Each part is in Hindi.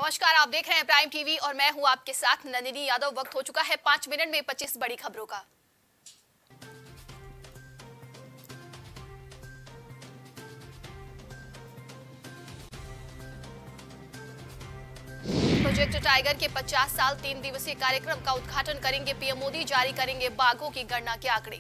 नमस्कार, आप देख रहे हैं प्राइम टीवी और मैं हूं आपके साथ नंदिनी यादव। वक्त हो चुका है 5 मिनट में 25 बड़ी खबरों का। प्रोजेक्ट टाइगर के 50 साल 3 दिवसीय कार्यक्रम का उद्घाटन करेंगे पीएम मोदी। जारी करेंगे बाघों की गणना के आंकड़े।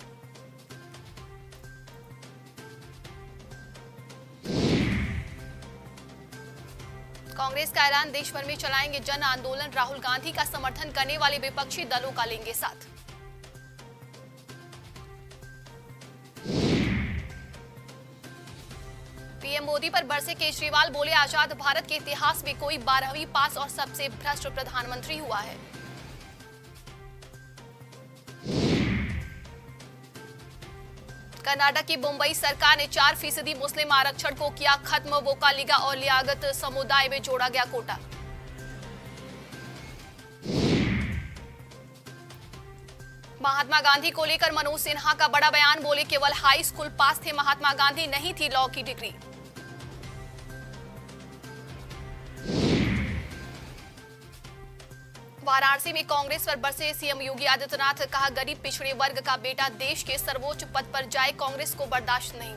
कांग्रेस का ऐलान, देश भर में चलाएंगे जन आंदोलन। राहुल गांधी का समर्थन करने वाले विपक्षी दलों का लेंगे साथ। पीएम मोदी पर बरसे केजरीवाल, बोले आजाद भारत के इतिहास में कोई 12वीं पास और सबसे भ्रष्ट प्रधानमंत्री हुआ है। कर्नाटक की मुंबई सरकार ने 4% मुस्लिम आरक्षण को किया खत्म। वोकालिगा और लियाकत समुदाय में जोड़ा गया कोटा। महात्मा गांधी को लेकर मनोज सिन्हा का बड़ा बयान, बोले केवल हाई स्कूल पास थे महात्मा गांधी, नहीं थी लॉ की डिग्री। वाराणसी में कांग्रेस पर बरसे सीएम योगी आदित्यनाथ, कहा गरीब पिछड़े वर्ग का बेटा देश के सर्वोच्च पद पर जाए, कांग्रेस को बर्दाश्त नहीं।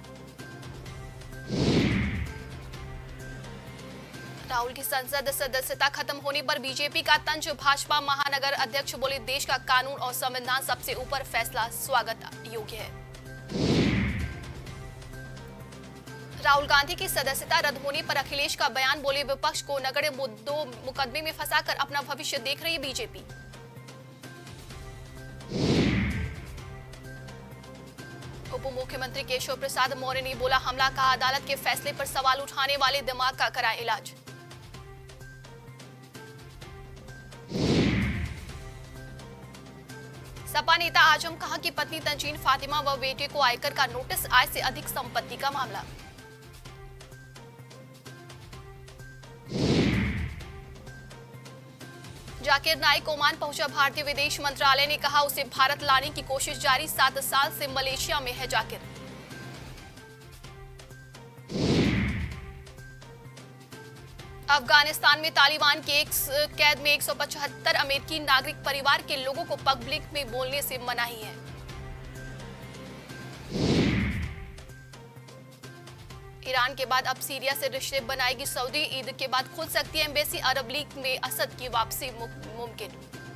राहुल की संसद सदस्यता खत्म होने पर बीजेपी का तंज, भाजपा महानगर अध्यक्ष बोले देश का कानून और संविधान सबसे ऊपर, फैसला स्वागत योग्य है। राहुल गांधी की सदस्यता रद्द होने पर अखिलेश का बयान, बोले विपक्ष को नगण्य मुद्दों मुकदमे में फंसाकर अपना भविष्य देख रही है बीजेपी। उप मुख्यमंत्री केशव प्रसाद मौर्य ने बोला हमला, कहा अदालत के फैसले पर सवाल उठाने वाले दिमाग का कराएं इलाज। सपा नेता आजम, कहा कि पत्नी तंजीन फातिमा व बेटे को आयकर का नोटिस, आय से अधिक संपत्ति का मामला। जाकिर नाइक ओमान पहुंचा, भारतीय विदेश मंत्रालय ने कहा उसे भारत लाने की कोशिश जारी, 7 साल से मलेशिया में है जाकिर। अफगानिस्तान में तालिबान के एक कैद में 175 अमेरिकी नागरिक परिवार के लोगों को पब्लिक में बोलने से मनाही है। ईरान के बाद अब सीरिया से रिश्ते बनाएगी सऊदी, ईद के बाद खुल सकती है एम्बेसी, अरब लीग में असद की वापसी मुमकिन।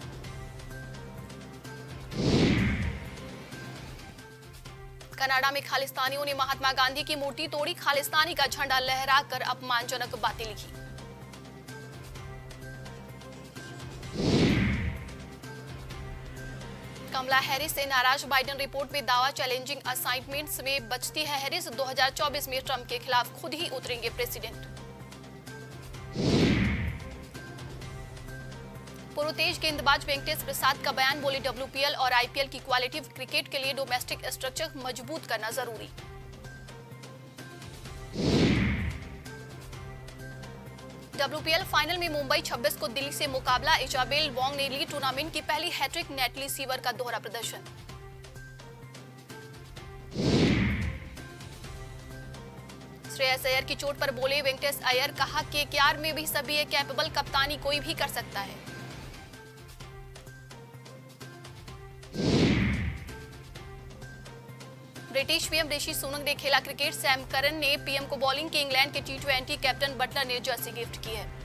कनाडा में खालिस्तानियों ने महात्मा गांधी की मूर्ति तोड़ी, खालिस्तानी का झंडा लहराकर अपमानजनक बातें लिखी। कमला हैरिस से नाराज बाइडेन, रिपोर्ट में दावा, चैलेंजिंग असाइनमेंट्स में बचती है हैरिस, 2024 में ट्रंप के खिलाफ खुद ही उतरेंगे प्रेसिडेंट। पूर्व तेज गेंदबाज वेंकटेश प्रसाद का बयान, बोले डब्ल्यूपीएल और आईपीएल की क्वालिटी क्रिकेट के लिए डोमेस्टिक स्ट्रक्चर मजबूत करना जरूरी। डब्ल्यूपीएल फाइनल में मुंबई 26 को दिल्ली से मुकाबला, इजाबेल वोंग ने ली टूर्नामेंट की पहली हैट्रिक, नेटली सीवर का दोहरा प्रदर्शन। श्रेयस अय्यर की चोट पर बोले वेंकटेश अय्यर, कहा केकेआर में भी सभी है कैपेबल, कप्तानी कोई भी कर सकता है। ब्रिटिश पीएम ऋषि सुनक ने खेला क्रिकेट, सैम करन ने पीएम को बॉलिंग की, इंग्लैंड के टी20 कैप्टन बटलर ने जर्सी गिफ्ट की है।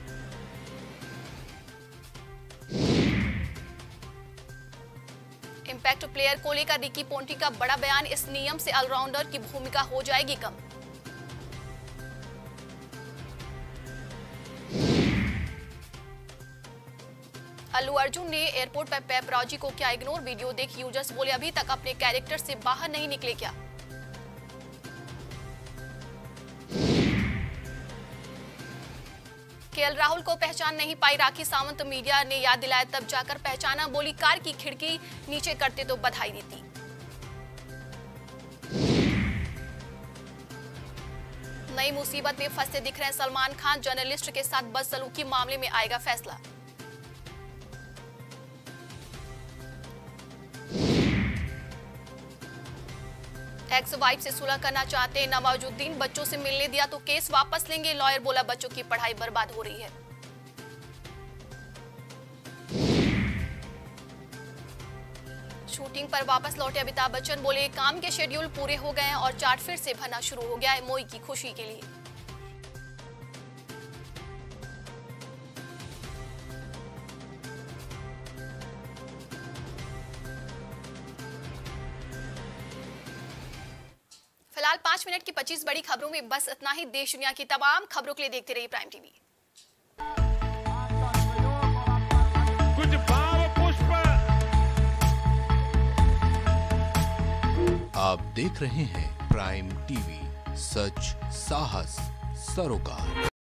इंपैक्ट प्लेयर को लेकर रिकी पोंटिंग का बड़ा बयान, इस नियम से ऑलराउंडर की भूमिका हो जाएगी कम। अल्लू अर्जुन ने एयरपोर्ट पर पेपराजी को किया इग्नोर, वीडियो देख यूजर्स बोले अभी तक अपने कैरेक्टर से बाहर नहीं निकले क्या। केएल राहुल को पहचान नहीं पाई राखी सावंत, मीडिया ने याद दिलाया तब जाकर पहचाना, बोली कार की खिड़की नीचे करते तो बधाई देती। नई मुसीबत में फंसे दिख रहे हैं सलमान खान, जर्नलिस्ट के साथ बदसलूकी मामले में आएगा फैसला। एक्स वाइफ से सुलह करना चाहते नवाजुद्दीन, बच्चों से मिलने दिया तो केस वापस लेंगे, लॉयर बोला बच्चों की पढ़ाई बर्बाद हो रही है। शूटिंग पर वापस लौटे अमिताभ बच्चन, बोले काम के शेड्यूल पूरे हो गए हैं और चार्ट फिर से भरना शुरू हो गया है मोई की खुशी के लिए। फिलहाल 5 मिनट की 25 बड़ी खबरों में बस इतना ही। देश दुनिया की तमाम खबरों के लिए देखते रहिए प्राइम टीवी। कुछ भाव पुष्प। आप देख रहे हैं प्राइम टीवी, सच साहस सरोकार।